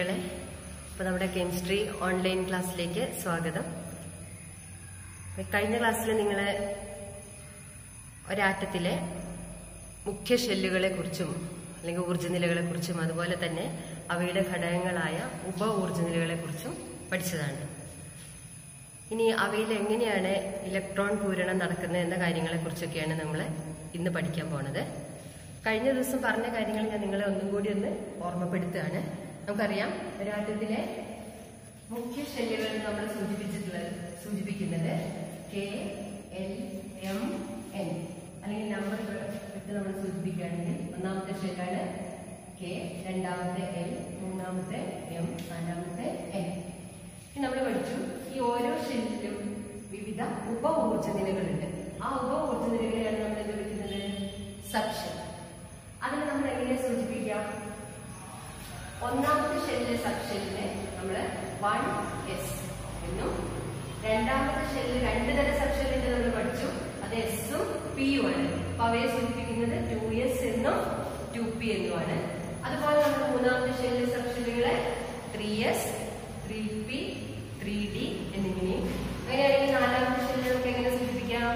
കുട്ടികളെ, ഇപ്പോൾ നമ്മുടെ കെമിസ്ട്രി ഓൺലൈൻ ക്ലാസ്സിലേക്ക് സ്വാഗതം. കഴിഞ്ഞ ക്ലാസ്സിൽ നിങ്ങൾ ഒരാറ്റത്തിലെ മുഖ്യ ഷെല്ലുകളെ കുറിച്ചും അല്ലെങ്കിൽ ഊർജ്ജനിലകളെ കുറിച്ചും അതുപോലെ തന്നെ അവയുടെ ഘടകങ്ങളായ ഉപ ഊർജ്ജനിലകളെ കുറിച്ചും പഠിച്ചതാണ്. ഇനി അവയിൽ എങ്ങനെയാണ് ഇലക്ട്രോൺ പൂരണം നടക്കുന്നത് എന്ന കാര്യങ്ങളെ കുറിച്ചൊക്കെയാണ് നമ്മൾ ഇന്ന് പഠിക്കാൻ പോണത്. കഴിഞ്ഞ ദിവസം പറഞ്ഞ കാര്യങ്ങൾ ഞാൻ നിങ്ങളെ ഒന്നും കൂടി ഒന്ന് ഓർമ്മപ്പെടുത്തുകയാണ്. നമുക്കറിയാം, ഒരാറ്റത്തിലെ മുഖ്യ ഷെല്ലുകൾ നമ്മൾ സൂചിപ്പിക്കുന്നത് K, L, M, N അല്ലെങ്കിൽ നമ്പർ ഇട്ട് നമ്മൾ സൂചിപ്പിക്കുകയാണെങ്കിൽ ഒന്നാമത്തെ ഷെല്ലാണ് K, രണ്ടാമത്തെ L, മൂന്നാമത്തെ M, നാലാമത്തെ N. നമ്മൾ പഠിച്ചു, ഈ ഓരോ ഷെല്ലിലും വിവിധ ഉപ ഊർജ്ജനിലകളുണ്ട്. ആ ഉപ ഊർജ്ജനിലകളെയാണ് നമ്മൾ എന്ത് വിളിക്കുന്നത്? സബ്ഷെൽ. അതിനെ നമ്മൾ എങ്ങനെ സൂചിപ്പിക്കാം? ഒന്നാമത്തെ ഷെല്ലിലെ സബ്ഷെല്ലിനെ നമ്മൾ 1s എന്നും, രണ്ടാമത്തെ ഷെല്ലിൽ രണ്ട് തരം സബ്ഷെല്ലിന്റെ നമ്മൾ പഠിച്ചു, അത് എസും പിയും ആണ്. അപ്പൊ അവയെ സൂചിപ്പിക്കുന്നത് 2s എന്നും 2p എന്നുമാണ്. അതുപോലെ നമ്മൾ മൂന്നാമത്തെ ഷെല്ലിലെ സബ്ഷെല്ലുകളെ 3s, 3p, 3d എന്നിങ്ങനെയും. അങ്ങനെയാണെങ്കിൽ നാലാമത്തെ ഷെല്ലുകൾക്ക് എങ്ങനെ സൂചിപ്പിക്കാം?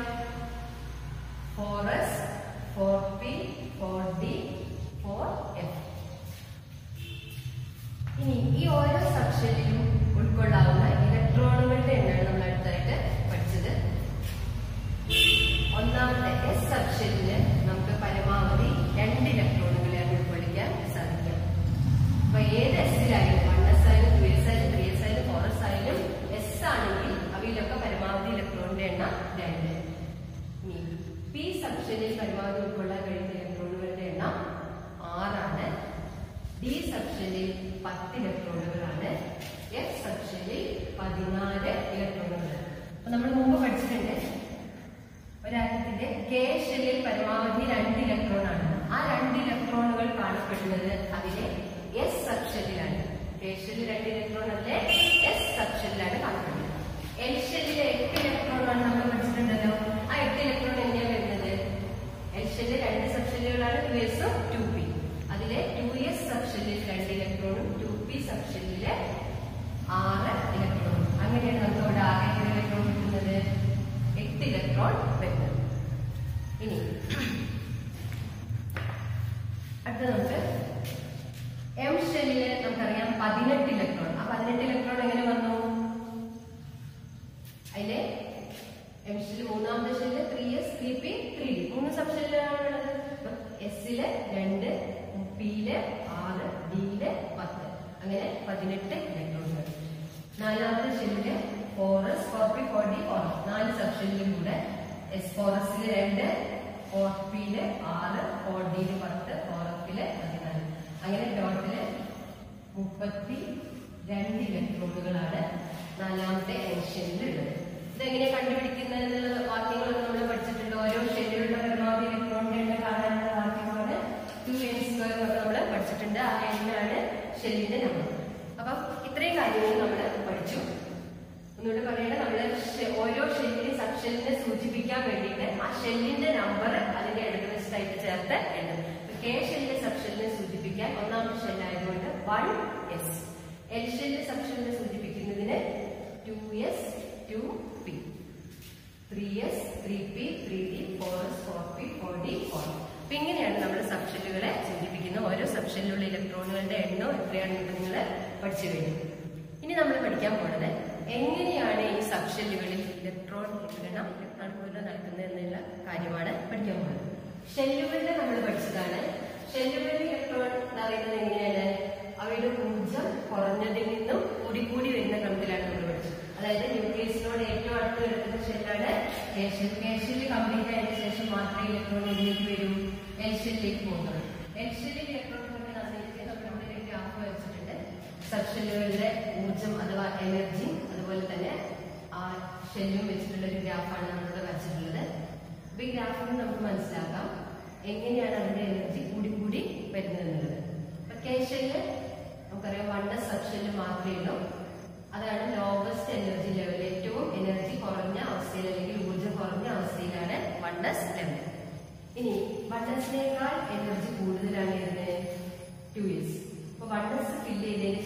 4s, 4p, 4d, 4f. ഇനി ഈ ഓരോ സബ്ഷെല്ലിലും ഉൾക്കൊള്ളാവുന്ന ഇലക്ട്രോണുകളുടെ എണ്ണമാണ് നമ്മൾ അടുത്തായിട്ട് പഠിച്ചത്. ഒന്നാമത്തെ എസ് സബ്ഷെല്ലിന് നമുക്ക് പരമാവധി 2 ഇലക്ട്രോണുകളെയാണ് ഉൾക്കൊള്ളിക്കാൻ സാധിക്കുക. അപ്പൊ ഏത് എസിലായാലും 1s ആയാലും 2s ആയാലും 3s ആയാലും 4s ആയാലും എസ് ആണെങ്കിൽ അവയിലൊക്കെ പരമാവധി ഇലക്ട്രോണിന്റെ എണ്ണം 2. ഇനി പി സബ്ഷെല്ലിൽ പരമാവധി ഉൾക്കൊള്ളാൻ കഴിയുന്ന ഇലക്ട്രോണുകളുടെ എണ്ണം 6 ആണ്. ഡി സബ്ഷെല്ലിൽ 10 ഇലക്ട്രോണുകളാണ്. എഫ് സബ്ഷെല്ലിൽ 14 ഇലക്ട്രോണുകൾ. അപ്പൊ നമ്മൾ മുമ്പ് പഠിച്ചിട്ടുണ്ട്, ഒരാറ്റത്തിന്റെ കെ ഷെല്ലിൽ പരമാവധി 2 ഇലക്ട്രോൺ ആണ്. ആ 2 ഇലക്ട്രോണുകൾ കാണപ്പെടുന്നത് അതിലെ എസ് സബ്ഷെല്ലിലാണ്. കെ ഷെല്ലിൽ 2 ഇലക്ട്രോൺ അല്ലേ, എസ് സബ്ഷെല്ലിലാണ് കാണപ്പെടുന്നത്. എൽ ഷെല്ലിലെ 8 ഇലക്ട്രോൺ ആണ് നമ്മൾ പഠിച്ചിട്ടുണ്ടല്ലോ. ആ 8 ഇലക്ട്രോൺ എങ്ങനെയാണ് വരുന്നത്? എൽ ഷെല്ലിൽ 2 സബ്ഷെല്ലുകളാണ്, 2s ഉം 2p. അതിലെ 2s സബ്ഷെല്ലിൽ 2 ഇലക്ട്രോണും 2p സബ്ഷെല്ലില് 6 ഇലക്ട്രോണും. അങ്ങനെയാണ് നമുക്ക് ഇവിടെ ആകെ ഇലക്ട്രോൺ കിട്ടുന്നത്? 8 ഇലക്ട്രോൺ വരുന്നത്. ഇനി അടുത്ത നമുക്ക് എം ഷെല്ലില് നമുക്കറിയാം 18 ഇലക്ട്രോൺ. ആ 18 ഇലക്ട്രോൺ എങ്ങനെ വന്നു? അതിലെ എം ഷെല്ല് മൂന്നാമത്തെ ഷെല്ല് 3s, 3p, 3d 3 സബ്ഷെല്ലുകളാണുള്ളത്. എസില് 2, പിയില് 6, ഡിയില് 10, അങ്ങനെ 18 ഇലക്ട്രോണുകൾ. നാലാമത്തെ ഷെല്ലില് 4s, 4p, 4d, 4f 4 സബ്ഷെല്ലിലും കൂടെ S4sല് 2, 4pയില് 6, 4dയില് 10, 4fല് 14. അങ്ങനെ ടോട്ടല് 32 ഇലക്ട്രോണുകളാണ് നാലാമത്തെ ഷെല്ലിലുള്ളത്. ഇതെങ്ങനെ കണ്ടുപിടിക്കുന്നത് എന്നുള്ള വാക്യങ്ങളൊക്കെ നമ്മൾ പഠിച്ചിട്ടുണ്ട്. ഓരോ ഷെല്ലിലുള്ള പരമാവധി ഇലക്ട്രോണിന്റെ എണ്ണം കാണാനുള്ള വാക്യമാണ് 2n² നമ്മൾ പഠിച്ചിട്ടുണ്ട്. ആ എണ്ണാണ് ഷെല്ലിന്റെ നമ്പർ. അപ്പം ഇത്രയും കാര്യങ്ങൾ നമ്മൾ പഠിച്ചു. ഒന്നുകൂടെ പറയണേ, നമ്മള് ഓരോ ഷെല്ലിനെ സബ്ഷെല്ലിനെ സൂചിപ്പിക്കാൻ വേണ്ടിയിട്ട് ആ ഷെല്ലിന്റെ നമ്പർ അതിന്റെ ഇടതുവശത്തായിട്ട് ചേർത്ത് എഴുതും. കെ ഷെല്ലിന്റെ സബ്ഷെല്ലിനെ സൂചിപ്പിക്കാൻ ഒന്നാമത്തെ ഷെല്ലായതുകൊണ്ട് 1s. എൽ ഷെല്ലിന്റെ സബ്ഷെല്ലിനെ സൂചിപ്പിക്കുന്നതിന് 2s, 2p, 3s, 3p, 3d, 4s, 4p, 4d, 4f. അപ്പൊ ഇങ്ങനെയാണ് നമ്മൾ സബ്ഷെല്ലുകളെ സൂചിപ്പിക്കുന്നത്. ഓരോ സബ്ഷെല്ലിലുള്ള ഇലക്ട്രോണുകളുടെ എണ്ണം എത്രയാണെന്ന് നിങ്ങൾ പഠിച്ചു കഴിഞ്ഞു. ഇനി നമ്മൾ പഠിക്കാൻ പോണത് എങ്ങനെയാണ് ഈ സബ്ഷെല്ലുകളിൽ ഇലക്ട്രോൺ പൂരണം നടക്കുന്നത് എന്നുള്ള കാര്യമാണ് പഠിക്കാൻ പോകുന്നത്. ഷെല്ലുകളിൽ നമ്മൾ പഠിച്ചതാണ്. ഷെല്ലുകളിൽ ഇലക്ട്രോൺ അറിയുന്നത് എങ്ങനെയാണ്? അവയുടെ ഊർജം കുറഞ്ഞതിൽ നിന്നും കൂടി വരുന്ന ക്രമത്തിലാണ് നമ്മൾ പഠിച്ചത്. അതായത് ന്യൂക്ലിയസിനോട് ഏറ്റവും അടുത്ത് കിടക്കുന്ന ഷെല്ലാണ് K shell. K shell complete ആയതിനു ശേഷം മാത്രമേ ഇലക്ട്രോൺ ഇതിലേക്ക് വരൂ, എൽ ഷെല്ലിലേക്ക് പോകുന്നത്. എൽ ഷെല്ലിൽ ഇലക്ട്രോൺ തന്നിരിക്കുന്നത് നമ്മുടെ ഗ്രാഫ് വരച്ചിട്ടുണ്ട്. സബ്ഷെല്ലുകളുടെ ഊർജം അഥവാ എനർജി, അതുപോലെ തന്നെ ആ ഷെല്ലും വെച്ചിട്ടുള്ള ഒരു ഗ്രാഫാണ് നമ്മളിവിടെ വരച്ചിട്ടുള്ളത്. അപ്പൊ ഈ ഗ്രാഫിൽ നമുക്ക് മനസ്സിലാക്കാം എങ്ങനെയാണ് അതിന്റെ എനർജി കൂടി വരുന്നത് എന്നുള്ളത്. അപ്പൊ കെ ഷെല്ല് നമുക്കറിയാം 1s സബ്ഷെല്ല് മാത്രമേ ഉള്ളൂ. അതാണ് ലോവസ്റ്റ് എനർജി ലെവൽ. ഏറ്റവും എനർജി കുറഞ്ഞ അവസ്ഥയിൽ അല്ലെങ്കിൽ ഊർജ്ജം കുറഞ്ഞ അവസ്ഥയിലാണ് 1s ലെവൽ. ഇനി 1sനേക്കാൾ എനർജി കൂടുതലാണ് ഇതിന് 2s. അപ്പൊ 1s ഫില്ല് ചെയ്തതിന് ശേഷം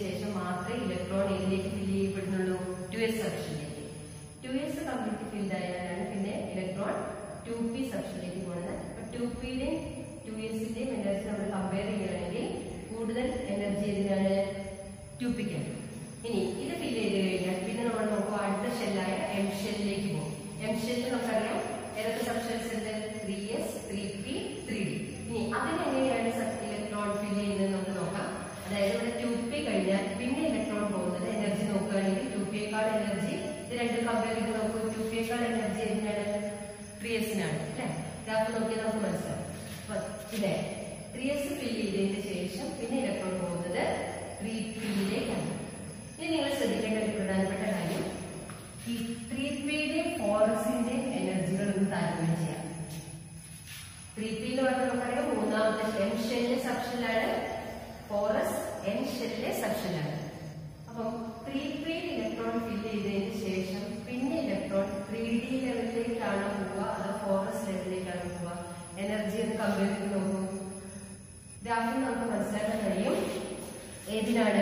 മാത്രമേ ഇലക്ട്രോൺ ഏതിലേക്ക് ഫില്ല് ചെയ്യപ്പെടുന്നുള്ളൂ? 2s സബ്ഷനിലേക്ക്. 2s കംപ്ലീറ്റ് ഫിൽഡ് ആയാലാണ് പിന്നെ ഇലക്ട്രോൺ 2p സബ്ഷനിലേക്ക് പോകുന്നത്. അപ്പൊ 2pയുടെയും 2sന്റെയും എനർജി നമ്മൾ കമ്പയർ ചെയ്യുകയാണെങ്കിൽ കൂടുതൽ എനർജി ഏതിനാണ്? 2pക്കാണ്. ഇനി ഇത് ഫില്ല് ചെയ്ത് കഴിഞ്ഞാൽ പിന്നെ നമ്മൾ നോക്കുക അടുത്ത ഷെല്ലായ എം ഷെല്ലിലേക്ക് പോകും. എം ഷെല്ലിൽ നമുക്കറിയാം ഏതൊക്കെ സബ്ഷൻസ് ഉണ്ട്? 3s 3p 3d. ഇനി അതിനെങ്ങനെയാണ് ഇലക്ട്രോൺ ഫില്ല് ചെയ്യുന്നത് നമുക്ക് നോക്കാം. അതായത് ഇവിടെ 2p കഴിഞ്ഞാൽ പിന്നെ ഇലക്ട്രോൺ പോകുന്നത് എനർജി നോക്കുകയാണെങ്കിൽ 2pയേക്കാൾ എനർജി ഇത് രണ്ടും കമ്പയർ ചെയ്ത് നോക്കൂ. 2pയേക്കാൾ എനർജി എന്തിനാണ്? 3sനാണ് അല്ലെ? ഗ്രാഫ് നോക്കിയാൽ നമുക്ക് മനസ്സിലാവും. ഇതെ 3s ഫില്ല് ചെയ്തതിന് ശേഷം പിന്നെ ഇലക്ട്രോൺ പോകുന്നത് 3pയിലേക്കാണ്. ഇനി നിങ്ങൾ ശ്രദ്ധിക്കേണ്ട ഒരു പ്രധാനപ്പെട്ട കാര്യം ഈ 3pയുടെയും 4sന്റെ എനർജികൾ ഒന്ന് താരതമ്യം ചെയ്യാം. 3p എന്ന് പറഞ്ഞാൽ നമുക്കറിയാം മൂന്നാമത്തെ എം ഷെല്ലിലെ സബ്ഷനിലാണ്. 4s N ഷെല്ലിലെ സബ്ഷനിലാണ്. അപ്പം 3pയിൽ ഇലക്ട്രോൺ ഫില്ല് ചെയ്തതിന് ശേഷം പിന്നെ ഇലക്ട്രോൺ 3d ലെവലിലേക്കാണ് പോവുക അതോ 4s ലെവലിലേക്കാണ് പോവുക? എനർജി ഒന്ന് കമ്പയർ ചെയ്ത് നോക്കൂ. ഗ്രാഫിൽ നമുക്ക് മനസ്സിലാക്കാൻ കഴിയും ഏതിനാണ്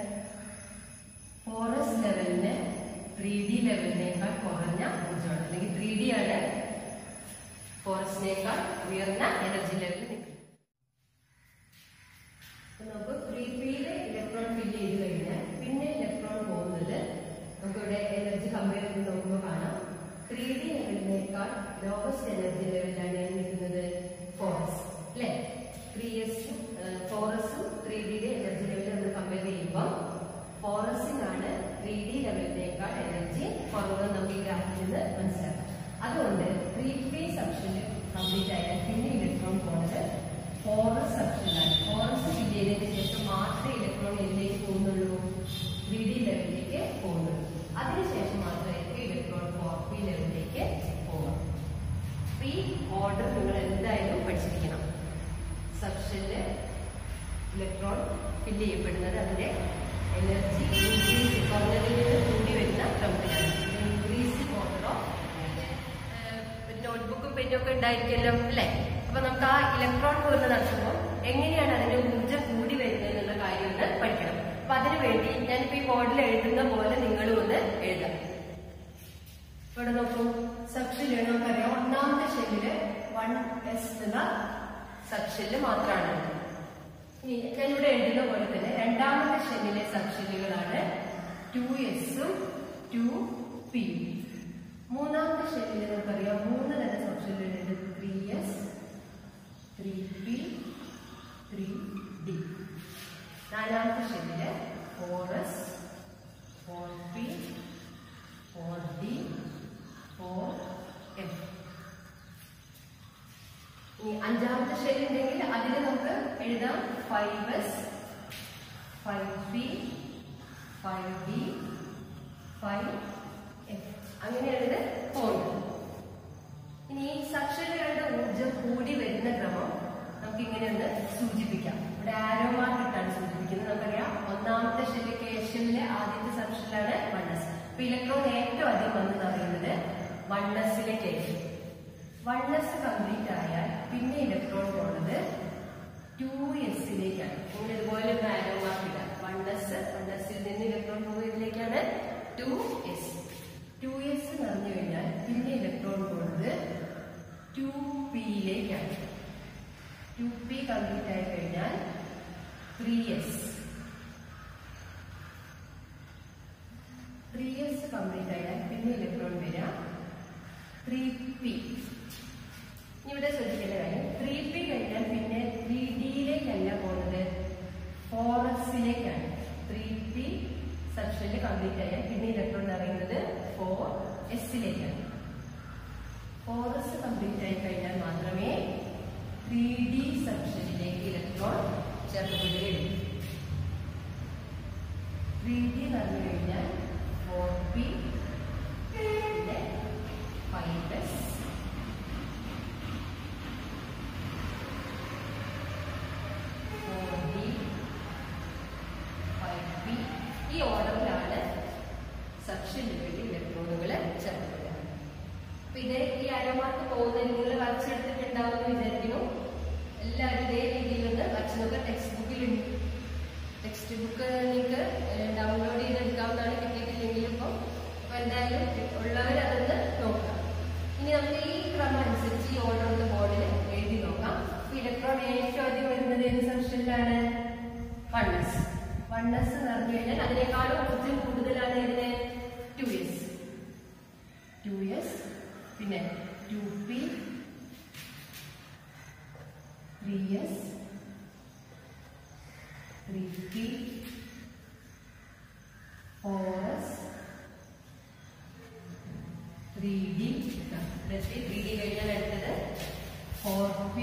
4s ലെവലിന് 3d ലെവലിനേക്കാൾ കുറഞ്ഞ ഊർജ്ജമാണ്. അല്ലെങ്കിൽ 3d ആണ് 4sനേക്കാൾ ഉയർന്ന എനർജി ലെവലിൽ നിൽക്കുന്നത്. നമുക്ക് 3pയിൽ ഇലക്ട്രോൺ ഫില്ല് ചെയ്ത് കഴിഞ്ഞാൽ പിന്നെ ഇലക്ട്രോൺ പോകുന്നത് നമുക്കിവിടെ എനർജി കമ്പയർ ചെയ്ത് നോക്കുമ്പോൾ കാണാം 3d ലെവലിനേക്കാൾ ലോവസ്റ്റ് എനർജി ലെവലിലാണ് നിൽക്കുന്നത് 4s അല്ലെ? 3sഉം 4sഉം 3dയുടെ എനർജി ലെവൽ നമ്മൾ കമ്പയർ ചെയ്യുമ്പോൾ 4sനാണ് 3d ലെവലിനേക്കാൾ എനർജി കുറവ് നമുക്ക് ഈ ഗ്രാഫിൽ നിന്ന് മനസ്സിലാക്കാം. അതുകൊണ്ട് 3p സബ്ഷൻ കംപ്ലീറ്റ് ആയാൽ പിന്നെ ഇലക്ട്രോൺ പോകുന്നത് 4s സബ്ഷനിലാണ്. 4s ഫില്ല് ചെയ്തതിന് ശേഷം മാത്രമേ ഇലക്ട്രോൺ ഇതിലേക്ക് പോകുന്നുള്ളൂ 3d ലെവലിലേക്ക് പോകുന്നുള്ളൂ. അതിനുശേഷം മാത്രമായിരിക്കും ഇലക്ട്രോൺ 4p ലെവലിലേക്ക് പോകാം. ഈ ഓർഡർ നിങ്ങൾ എന്തായാലും പഠിച്ചിരിക്കണം. സബ്ഷനില് ഇലക്ട്രോൺ ഫില്ല് ചെയ്യപ്പെടുന്നത് അതിന്റെ എനർജി ഇൻക്രീസ് കുറഞ്ഞതിൽ നിന്ന് കൂടി വരുന്ന ക്രമത്തിലാണ്. ഇൻക്രീസിംഗ് ഓർഡർ ഓഫ് നോട്ട്ബുക്കും പെന്നൊക്കെ ഉണ്ടായിരിക്കുമല്ലോ അല്ലെ? അപ്പൊ നമുക്ക് ആ ഇലക്ട്രോൺ പോകുന്ന നടത്തുമ്പോൾ എങ്ങനെയാണ് അതിന്റെ ഊർജ്ജം കൂടി വരുന്നത് എന്നുള്ള കാര്യം ഒന്ന് പഠിക്കണം. അപ്പൊ അതിനു വേണ്ടി ഞാനിപ്പോ ഈ ബോർഡിൽ എഴുതുന്ന പോലെ നിങ്ങളും ഒന്ന് എഴുതാം. ഇവിടെ നോക്കൂ, സബ്ഷെല്ല് നമുക്കറിയാം ഒന്നാമത്തെ ഷെല്ലില് 1s എന്ന സബ്ഷെല്ല് മാത്രമാണ്. ഇനി ഞാനിവിടെ എഴുതുന്ന പോലെ തന്നെ രണ്ടാമത്തെ ഷെല്ലിലെ സബ്ഷെല്ലുകളാണ് 2sഉം 2pയും. മൂന്നാമത്തെ ഷെല്ലിൽ നമുക്കറിയാം 3 തരം സബ്ഷെല്ലുകളുണ്ട്. 3s 3p 3d. നാലാമത്തെ ഷെല്ലില് 4s 4p 4d 4f. ഇനി അഞ്ചാമത്തെ ഷെല്ല് ഉണ്ടെങ്കിൽ അതിൽ നമുക്ക് എഴുതാം 5s 5p 5d 5f. അങ്ങനെയാണ് ഇത് പോകുന്നത്. ഇനി ഈ സബ്ഷെല്ലുകളുടെ ഊർജ്ജം കൂടി വരുന്ന ക്രമം നമുക്ക് ഇങ്ങനെ ഒന്ന് സൂചിപ്പിക്കാം. ഇവിടെ ആരോ മാർക്ക് ഇട്ടാണ് സൂചിപ്പിക്കുന്നത്. നമുക്കറിയാം ഒന്നാമത്തെ ഷെല്ല് കെ ഷെല്ലിലെ ആദ്യത്തെ സബ്ഷെല്ലാണ് 1s. അപ്പൊ ഇലക്ട്രോൺ ഏറ്റവും അധികം വന്നെന്ന് പറയുന്നത് 1sലെ കേസ്. 1s കംപ്ലീറ്റ് ആയാൽ പിന്നെ ഇലക്ട്രോൺ പോകുന്നത് 2sലേക്കാണ്. നിങ്ങൾ ഇതുപോലെ ഒരു ആരോ മാർക്ക് ഇടാം. 1sൽ നിന്ന് ഇലക്ട്രോൺ പോകുന്നതിലേക്കാണ് 2s. 2s നിറഞ്ഞു കഴിഞ്ഞാൽ പിന്നെ ഇലക്ട്രോൺ പോകുന്നത് 2pയിലേക്കാണ്. 2p കംപ്ലീറ്റ് ആയി കഴിഞ്ഞാൽ 3s. 3s കംപ്ലീറ്റ് ആയാൽ പിന്നെ ഇലക്ട്രോൺ വരാം 3p. ഇവിടെ ശ്രദ്ധിക്കേണ്ട കാര്യം 3p കഴിഞ്ഞാൽ പിന്നെ 3dയിലേക്കല്ല പോകുന്നത് 4sലേക്കാണ്. 3p സബ്ഷെല്ല് കംപ്ലീറ്റ് ആയാൽ പിന്നെ ഇലക്ട്രോൺ അറിയുന്നത് 4sലേക്കാണ്. 4s കംപ്ലീറ്റ് ആയി കഴിഞ്ഞാൽ മാത്രമേ 3d സബ്ഷെല്ലിലേക്ക് ഇലക്ട്രോൺ ചേർക്കപ്പെടുകയുള്ളൂ. 3d നടന്നു കഴിഞ്ഞാൽ 4p പിന്നെ 5s 4d 5p. ഈ ഓർഡറിലാണ് സബ്ഷെല്ലുകളിൽ ഇലക്ട്രോണുകൾ ചേർക്കപ്പെടുക. അപ്പൊ ഇത് ഈ അരമാർക്ക് പോകുന്നതിന് നിങ്ങൾ വരച്ചെടുത്തിട്ടുണ്ടാവുമെന്ന് വിചാരിക്കുന്നു. എല്ലാവരും ഇതേ രീതിയിൽ ഒന്ന് വരച്ചു നോക്കുക. ടെക്സ്റ്റ് ബുക്ക് നിങ്ങൾക്ക് അപ്പൊ എന്തായാലും ഉള്ളവർ അതൊന്ന് നോക്കാം. ഇനി നമുക്ക് ഈ ക്രമം അനുസരിച്ച് ഈ ഓർഡർ ഒന്ന് ബോർഡിൽ എഴുതി നോക്കാം. ഇലക്ട്രോൺ ഏറ്റവും ആദ്യം വരുന്നത് ഏത് സെക്ഷനിലാണ്? 1s. 1s എന്ന് പറഞ്ഞു കഴിഞ്ഞാൽ അതിനേക്കാളും ഊർജ്ജം കൂടുതലാണ് ഇതിന് 2s. 2s പിന്നെ 2p 3s 3p 4s 3d 3d കഴിഞ്ഞാൽ അടുത്തത് 4p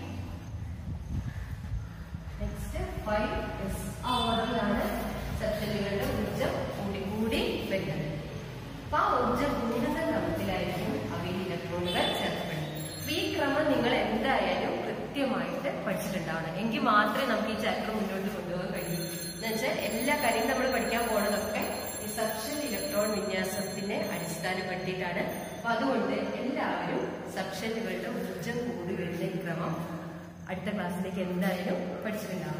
നെക്സ്റ്റ് 5s. ആ ഓർഡറിലാണ് സെക്ഷനുകളുടെ ഊർജ്ജം കൂടി വരുന്നത്. അപ്പൊ ആ ഊർജ്ജം കൂടുന്ന ക്രമത്തിലായിരിക്കും അവയിൽ ഇലക്ട്രോണുകൾ ചേർക്കപ്പെടുന്നത്. അപ്പൊ ഈ ക്രമം നിങ്ങൾ എന്തായാലും കൃത്യമായിട്ട് പഠിച്ചിട്ടുണ്ടാവണം. എങ്കിൽ മാത്രമേ നമുക്ക് ഈ ചാപ്റ്റർ മുന്നോട്ട് കൊണ്ടുപോകാൻ കഴിയൂ. എന്നുവെച്ചാൽ എല്ലാ കാര്യവും നമ്മൾ പഠിക്കാൻ പോകുന്നതൊക്കെ ഈ സക്ഷൻ ഇലക്ട്രോൺ വിന്യാസത്തിനെ അടിസ്ഥാനപ്പെടുത്തിയിട്ടാണ്. അപ്പൊ അതുകൊണ്ട് എല്ലാവരും സക്ഷനുകളുടെ ഊർജ്ജം കൂടി വരുന്ന ഈ ക്രമം അടുത്ത ക്ലാസ്സിലേക്ക് എന്തായാലും പഠിച്ചിട്ടുണ്ടാവും.